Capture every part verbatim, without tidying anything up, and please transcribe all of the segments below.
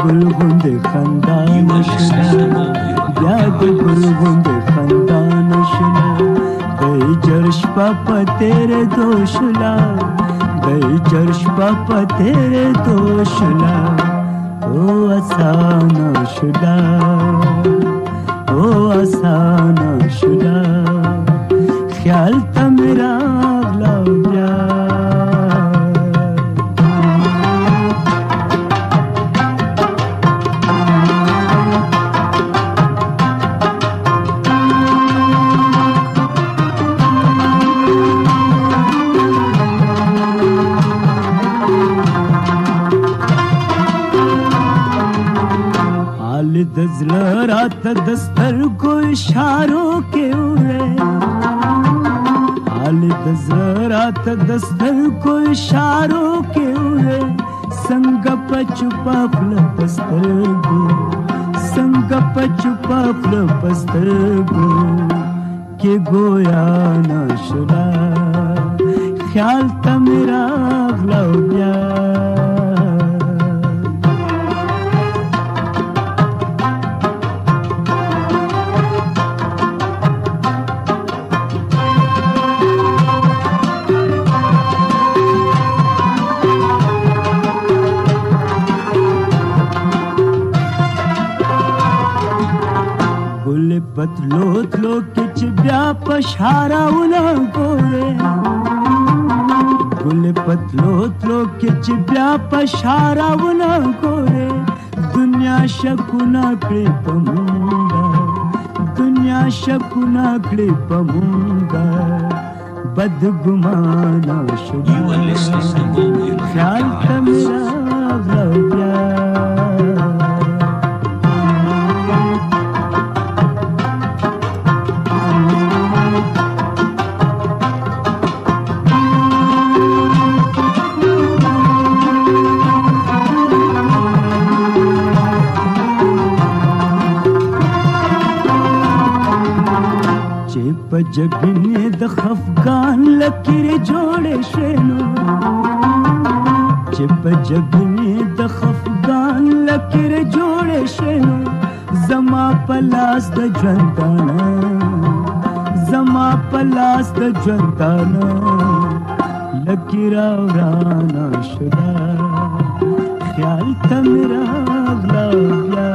ګل غوندې خندا نشله بیا د ګل غوندې خندا نشله دی جرش په تیرې دوشله دی جرش په تیرې دوشله او آسانه شده او آسانه شده خیال ته مې راغله بیا د زړه راته د سترګو اشارو کې وې حال د زړه راته د سترګو اشارو کې وې څنګه په چوپه خوله په سترګو څنګه په چوپه خوله په سترګو کې ګویا نشوله خیال ته مې راغله بیا بتلو تلو کې چې بیا په شاراونه ګورې ګل پتلو تلو کې چې بیا په شاراونه ګورې دنیا شکونه کړې په مونږه دنیا شکونه کړې په مونږه بدګمانه شوه خیال ته مې راغله بیا په جګړې د خفګان لکیرې جوړې شوې نو چې په جګړې د خفګان لکیرې جوړې شوې نو زما په لاس د ژوندانه زما په لاس د ژوندانه لکیره ورانه شوه خیال ته مې راغله بیا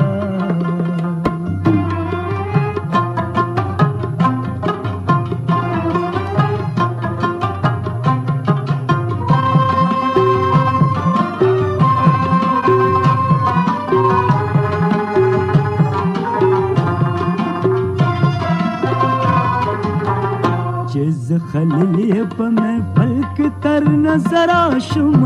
خلیلی په محفل کې تر نظر آشم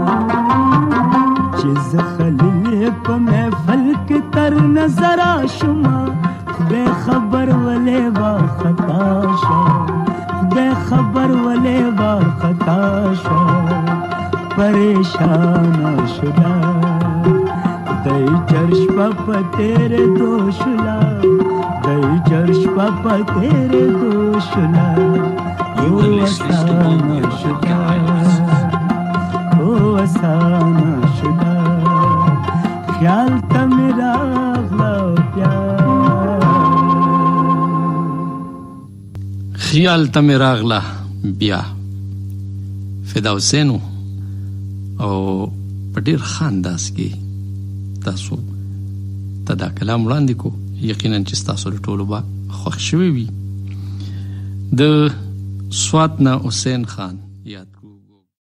چې زه خلیلی په محفل کې تر نظر آشم خدای خبر ولې وا خطا شو خدای خبر ولې وا خطا شو پریشان شوه دی جرش په تیرې دوشلا دی جرش په تیرې دوشلا او آسانه شده او آسانه شده خیال ته مې راغله بیا خیال ته مې راغله بیا فدا حسین او په ډېر ښه انداز کې تاسو ته دا کلام وړاندې کو یقینا چې ستاسو د ټولو به خوښ شوی وي د سوات نه حسین خان یاد